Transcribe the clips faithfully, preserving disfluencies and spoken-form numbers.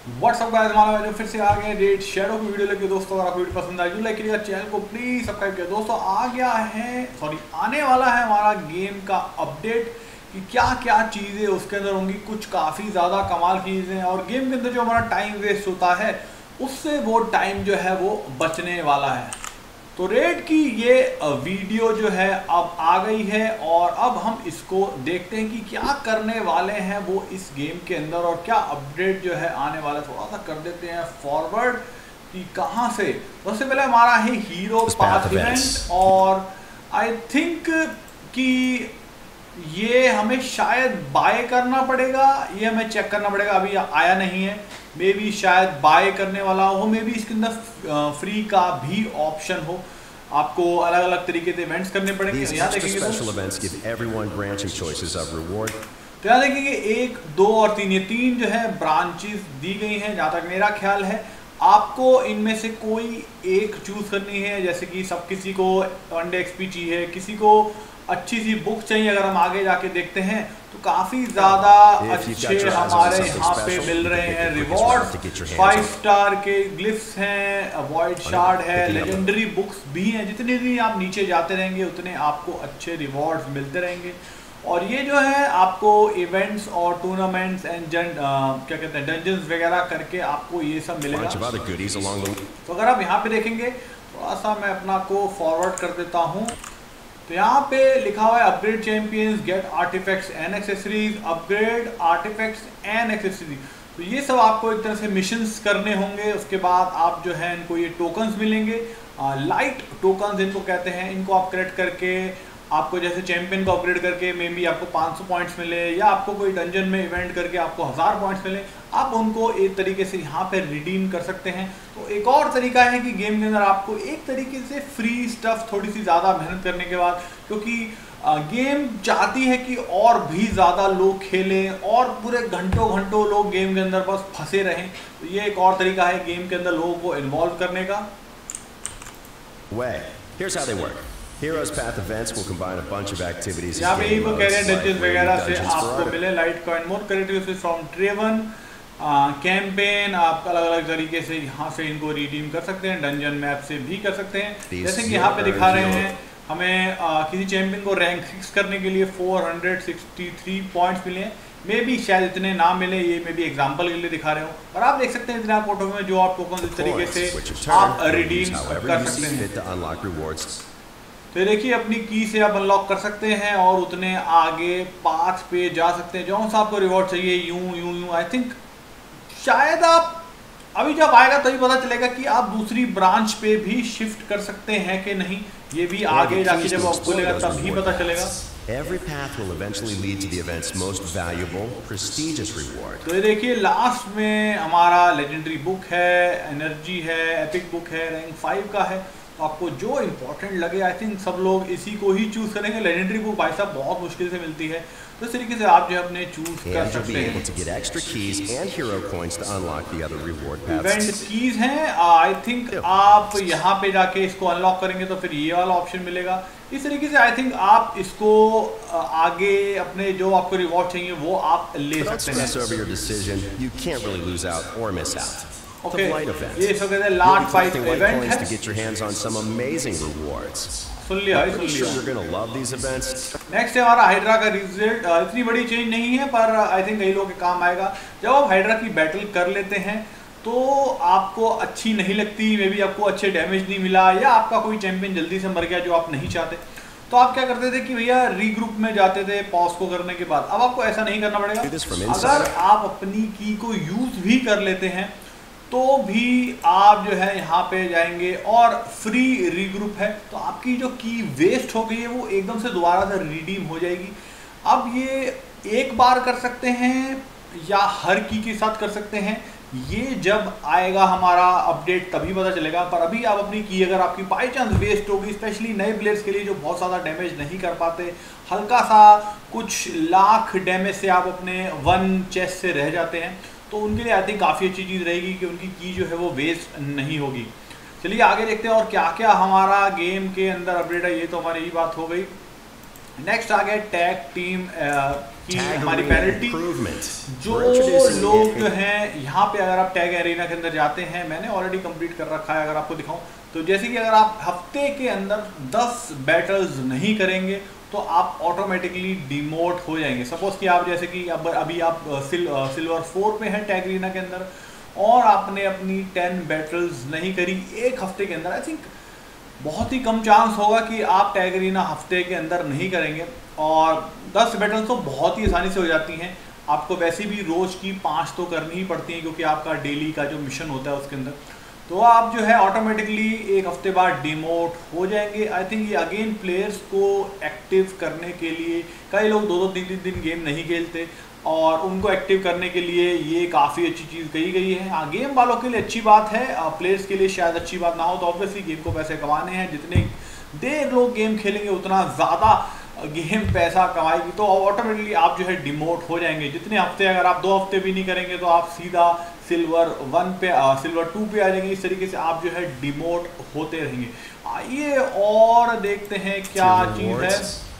WhatsApp guys, हमारा video फिर से आ गया रेड शैडो की वीडियो लेके। दोस्तों अगर आपको वीडियो पसंद आए लाइक करिएगा, चैनल को प्लीज सब्सक्राइब किया। दोस्तों आ गया है सॉरी आने वाला है हमारा गेम का अपडेट कि क्या क्या चीज़ें उसके अंदर होंगी। कुछ काफ़ी ज़्यादा कमाल की चीज़ें, और गेम के अंदर जो हमारा टाइम वेस्ट होता है उससे वो टाइम जो है वो बचने वाला है। तो रेड की ये वीडियो जो है अब आ गई है और अब हम इसको देखते हैं कि क्या करने वाले हैं वो इस गेम के अंदर और क्या अपडेट जो है आने वाला। थोड़ा सा कर देते हैं फॉरवर्ड कि कहाँ से। सबसे पहले हमारा है हीरो पास इवेंट, और आई थिंक कि ये हमें शायद बाय करना पड़ेगा, ये हमें चेक करना पड़ेगा, अभी आया नहीं है। मे बी शायद बाय करने वाला हो, मे बी इसके अंदर फ्री का भी ऑप्शन हो। आपको अलग अलग तरीके से इवेंट्स करने पड़ेंगे। यहाँ देखेंगे तो यहाँ देखेंगे एक दो और तीन, ये तीन जो है ब्रांचेस दी गई हैं। जहाँ तक मेरा ख्याल है आपको इनमें से कोई एक चूज करनी है। जैसे कि सब किसी को वन डे एक्सपी चाहिए, किसी को अच्छी सी बुक चाहिए। अगर हम आगे जाके देखते हैं तो काफी ज्यादा अच्छे हमारे यहाँ पे मिल रहे हैं रिवॉर्ड। फाइव स्टार के ग्लिफ्स हैं, वॉइड शार्ड है, लेजेंडरी बुक्स भी हैं। जितने भी आप नीचे जाते रहेंगे उतने आपको अच्छे रिवॉर्ड्स मिलते रहेंगे। और ये जो है आपको इवेंट्स और टूर्नामेंट्स एंड जन क्या कहते हैं डंजन्स वगैरह करके आपको ये सब मिलेगा। तो अगर आप यहाँ पे देखेंगे, थोड़ा सा मैं अपना को फॉरवर्ड कर देता हूँ, तो यहाँ पे लिखा हुआ है upgrade champions, get artifacts and accessories, upgrade artifacts and accessories. तो ये सब आपको एक तरह से मिशंस करने होंगे। उसके बाद आप जो है इनको ये टोकन्स मिलेंगे, लाइट टोकन्स इनको कहते हैं। इनको आप कलेक्ट करके आपको जैसे चैंपियन को अपग्रेड करके मे बी आपको पाँच सौ पॉइंट्स मिले, या आपको कोई डंजन में इवेंट करके आपको हज़ार पॉइंट्स मिले, आप उनको एक तरीके से यहाँ पे रिडीम कर सकते हैं। तो एक और तरीका है कि गेम के अंदर आपको एक तरीके से फ्री स्टफ थोड़ी सी ज़्यादा मेहनत करने के बाद, क्योंकि गेम चाहती है कि और भी ज़्यादा लोग खेलें और पूरे घंटों घंटों लोग गेम के अंदर बस फंसे रहें। तो ये एक और तरीका है गेम के अंदर लोगों को इन्वॉल्व करने का। Way. Here's how they work. Heroes Path events will combine a bunch of activities. यहाँ पे वो कह रहे हैं डंजन्स वगैरह से आपको मिले light coin, more corrective from ट्रेवन कैंपेन। आप अलग अलग तरीके से यहाँ से इनको रिडीम कर सकते हैं, डंजन मैप से भी कर सकते हैं। जैसे कि यहाँ पे दिखा रहे हैं हमें आ, किसी चैंपियन को रैंक सिक्स करने के लिए चार सौ तिरसठ पॉइंट्स मिले हैं। मे बी शायद इतने ना मिले, ये मे बी एग्जांपल के लिए दिखा रहे हो। और आप देख सकते हैं इतना फोटो में जो आप टोकन इस तरीके से आप रिडीम कर सकते हैं। तो देखिए अपनी की से आप अनलॉक कर सकते हैं और उतने आगे पाथ पे जा सकते हैं। जो सा आपको रिवॉर्ड चाहिए यूं यूं यूं। आई थिंक शायद आप अभी जब आएगा तभी पता चलेगा कि आप दूसरी ब्रांच पे भी शिफ्ट कर सकते हैं कि नहीं। ये भी आगे जाके जब आपको खुलेगा तब भी पता चलेगा। Every path will eventually lead to the event's most valuable, prestigious reward. तो ये देखिए लास्ट में हमारा लेजेंडरी बुक है, एनर्जी है, एपिक बुक है, रैंक फाइव का है। तो आपको जो इंपॉर्टेंट लगे आई थिंक सब लोग इसी को ही चूज करेंगे। लेजेंडरी बुक भाई साहब बहुत मुश्किल से मिलती है, तो इस तरीके से आप जो अपने चूज कर सकते हैं। इवेंट कीज हैं, आई थिंक आप यहाँ पे जाके इसको अनलॉक करेंगे तो फिर ये वाला ऑप्शन मिलेगा। इस तरीके से आई थिंक आप इसको आगे अपने जो आपको रिवॉर्ड चाहिए वो आप ले सकते हैं। Okay. ये सब कहते हैं लार्ज फाइट इवेंट है। To get your hands on some amazing rewards. सुन लिया, सुन लिया। Sure you're gonna love these events. Next है हमारा हाइड्रा का रिजल्ट। इतनी बड़ी चेंज नहीं है पर आई थिंक कई लोगों के काम आएगा। जब आप हाइड्रा की बैटल कर लेते हैं तो आपको अच्छी नहीं लगती, मे बी आपको अच्छे डैमेज नहीं मिला, या आपका कोई चैंपियन जल्दी से मर गया जो आप नहीं चाहते, तो आप क्या करते थे कि भैया रीग्रुप में जाते थे पॉज को करने के बाद। अब आपको ऐसा नहीं करना पड़ेगा। अगर आप अपनी की को यूज भी कर लेते हैं तो भी आप जो है यहाँ पे जाएंगे और फ्री रीग्रुप है, तो आपकी जो की वेस्ट हो गई है वो एकदम से दोबारा से रिडीम हो जाएगी। अब ये एक बार कर सकते हैं या हर की के साथ कर सकते हैं, ये जब आएगा हमारा अपडेट तभी पता चलेगा। पर अभी आप अपनी की अगर आपकी बाई चांस वेस्ट होगी, स्पेशली नए प्लेयर्स के लिए जो बहुत ज़्यादा डैमेज नहीं कर पाते, हल्का सा कुछ लाख डैमेज से आप अपने वन चेस्ट से रह जाते हैं, तो उनके लिए आई थिंक काफ़ी अच्छी चीज़ रहेगी कि उनकी की जो है वो वेस्ट नहीं होगी। चलिए आगे देखते हैं और क्या क्या हमारा गेम के अंदर अपडेट है। ये तो हमारी यही बात हो गई। नेक्स्ट आ गया टैग टीम की हमारी Tag पेनल्टी। improvement. जो We're introducing लोग the- जो हैं यहाँ पे अगर आप टैग एरिना के अंदर जाते हैं, मैंने ऑलरेडी कंप्लीट कर रखा है, अगर आपको दिखाऊं तो जैसे कि अगर आप हफ्ते के अंदर दस बैटल्स नहीं करेंगे तो आप ऑटोमेटिकली डिमोट हो जाएंगे। सपोज कि आप जैसे कि अब अभी आप सिल, सिल्वर फोर पे हैं टैग एरिना के अंदर और आपने अपनी टेन बैटल्स नहीं करी एक हफ्ते के अंदर, आई थिंक बहुत ही कम चांस होगा कि आप टैग एरिना हफ्ते के अंदर नहीं करेंगे। और दस बैटल तो बहुत ही आसानी से हो जाती हैं, आपको वैसे भी रोज़ की पाँच तो करनी ही पड़ती हैं क्योंकि आपका डेली का जो मिशन होता है उसके अंदर, तो आप जो है ऑटोमेटिकली एक हफ्ते बाद डिमोट हो जाएंगे। आई थिंक ये अगेन प्लेयर्स को एक्टिव करने के लिए, कई लोग दो दो तीन तीन दिन गेम नहीं खेलते और उनको एक्टिव करने के लिए ये काफ़ी अच्छी चीज़ कही गई है। हाँ, गेम वालों के लिए अच्छी बात है, प्लेयर्स के लिए शायद अच्छी बात ना हो, तो ऑब्वियसली गेम को पैसे कमाने हैं, जितने देर लोग गेम खेलेंगे उतना ज़्यादा गेम पैसा कमाएगी, तो ऑटोमेटिकली आप जो है डिमोट हो जाएंगे। जितने हफ्ते, अगर आप दो हफ्ते भी नहीं करेंगे तो आप सीधा सिल्वर वन पे आ, सिल्वर टू पे आ जाएंगे। इस तरीके से आप जो है डिमोट होते रहेंगे। आइए और देखते हैं क्या चीज़ है।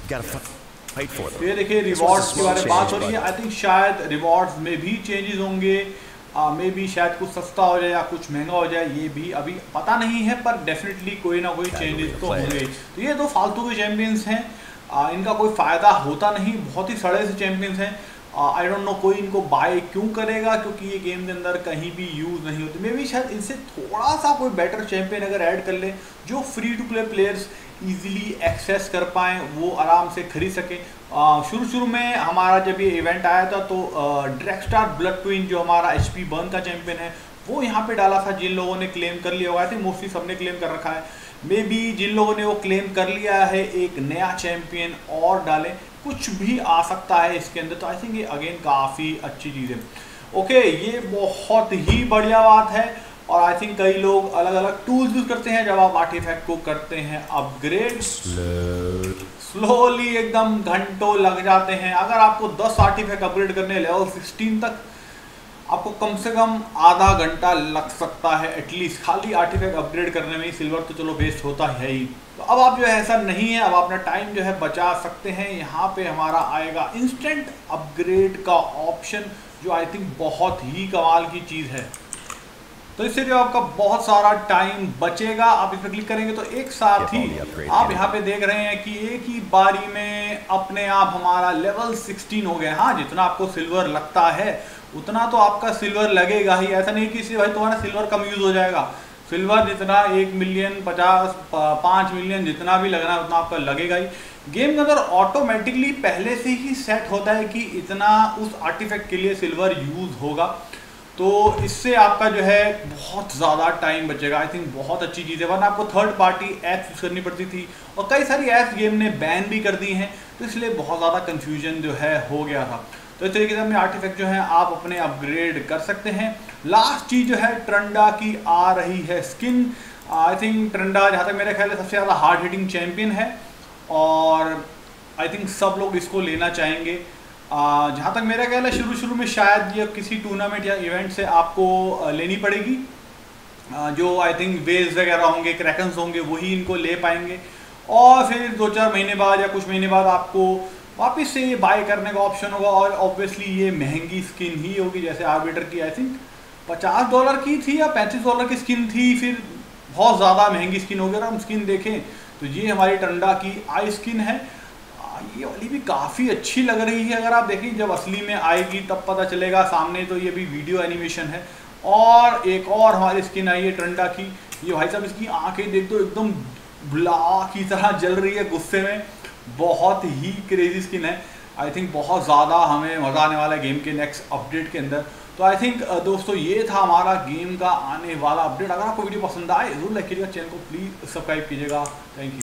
Fight for them. ये देखिए रिवॉर्ड्स के बारे में बात हो रही है। आई थिंक शायद रिवॉर्ड्स में भी चेंजेस होंगे, मे बी शायद कुछ सस्ता हो जाए या कुछ महंगा हो जाए, ये भी अभी पता नहीं है, पर डेफिनेटली कोई ना कोई चेंजेस तो होंगे। तो ये दो फालतू के चैंपियंस हैं, आ, इनका कोई फ़ायदा होता नहीं, बहुत ही सड़े से चैंपियंस हैं। आई डोंट नो कोई इनको बाय क्यों करेगा, क्योंकि ये गेम के अंदर कहीं भी यूज़ नहीं होती। मे बी शायद इनसे थोड़ा सा कोई बेटर चैंपियन अगर ऐड कर ले जो free to play players easily access कर पाएँ, वो आराम से खरीद सकें। शुरू शुरू में हमारा जब ये इवेंट आया था तो ड्रैगस्टार ब्लड ट्विन जो हमारा एच पी बर्न का चैंपियन है वो यहाँ पे डाला था, जिन लोगों ने क्लेम कर लिया हुआ है, मोस्टली सबने क्लेम कर रखा है। मे बी जिन लोगों ने वो क्लेम कर लिया है एक नया चैंपियन और डालें, कुछ भी आ सकता है इसके अंदर। तो आई थिंक ये अगेन काफ़ी अच्छी चीज़ है। ओके, ये बहुत ही बढ़िया बात है। और आई थिंक कई लोग अलग अलग टूल्स यूज करते हैं जब आप आर्टिफैक्ट को करते हैं अपग्रेड, स्लोली एकदम घंटों लग जाते हैं। अगर आपको दस आर्टिफैक्ट अपग्रेड करने लेवल सिक्सटीन तक, आपको कम से कम आधा घंटा लग सकता है एटलीस्ट, खाली आर्टिफैक्ट अपग्रेड करने में ही। सिल्वर तो चलो वेस्ट होता है ही, तो अब आप जो है ऐसा नहीं है, अब अपना टाइम जो है बचा सकते हैं। यहाँ पे हमारा आएगा इंस्टेंट अपग्रेड का ऑप्शन, जो आई थिंक बहुत ही कमाल की चीज़ है। तो इससे जो आपका बहुत सारा टाइम बचेगा, आप इस पर क्लिक करेंगे तो एक साथ ही आप यहाँ पे देख रहे हैं कि एक ही बारी में अपने आप हमारा लेवल सिक्सटीन हो गया। हाँ, जितना आपको सिल्वर लगता है उतना तो आपका सिल्वर लगेगा ही, ऐसा नहीं कि इससे भाई तुम्हारा सिल्वर कम यूज हो जाएगा। सिल्वर जितना एक मिलियन पचास पाँच मिलियन जितना भी लगना है उतना आपका लगेगा ही। गेम के अंदर ऑटोमेटिकली पहले से ही सेट होता है कि इतना उस आर्टिफैक्ट के लिए सिल्वर यूज होगा, तो इससे आपका जो है बहुत ज़्यादा टाइम बचेगा। आई थिंक बहुत अच्छी चीज़ है, वरना आपको थर्ड पार्टी ऐप्स यूज़ करनी पड़ती थी और कई सारी ऐप्स गेम ने बैन भी कर दी हैं, तो इसलिए बहुत ज़्यादा कन्फ्यूजन जो है हो गया था। तो इस तरीके से अपने आर्टिफैक्ट जो है आप अपने अपग्रेड कर सकते हैं। लास्ट चीज़ जो है ट्रंडा की आ रही है स्किन। आई थिंक ट्रंडा जहाँ तक मेरे ख्याल से सबसे ज़्यादा हार्ड हिटिंग चैम्पियन है और आई थिंक सब लोग इसको लेना चाहेंगे। Uh, जहाँ तक मेरा ख्याल है शुरू शुरू में शायद ये किसी टूर्नामेंट या इवेंट से आपको uh, लेनी पड़ेगी। uh, जो आई थिंक वेव्स वगैरह होंगे, क्रैकन्स होंगे, वही इनको ले पाएंगे और फिर दो चार महीने बाद या कुछ महीने बाद आपको वापस से ये बाय करने का ऑप्शन होगा। और ऑब्वियसली ये महंगी स्किन ही होगी, जैसे आर्बिटर की आई थिंक पचास डॉलर की थी या पैंतीस डॉलर की स्किन थी, फिर बहुत ज़्यादा महंगी स्किन होगी। अगर हम स्किन देखें तो ये हमारी ट्रंडा की आई स्किन है, ये वाली भी काफ़ी अच्छी लग रही है। अगर आप देखें जब असली में आएगी तब पता चलेगा, सामने तो ये भी वीडियो एनिमेशन है। और एक और हमारी स्किन आई है ट्रंडा की, ये भाई साहब इसकी आंखें देख दो, एकदम ब्ला की तरह जल रही है गुस्से में, बहुत ही क्रेजी स्किन है। आई थिंक बहुत ज़्यादा हमें मज़ा आने वाला है गेम के नेक्स्ट अपडेट के अंदर। तो आई थिंक दोस्तों ये था हमारा गेम का आने वाला अपडेट। अगर आपको वीडियो पसंद आए जरूर लाइक कीजिएगा, चैनल को प्लीज़ सब्सक्राइब कीजिएगा। Thank you.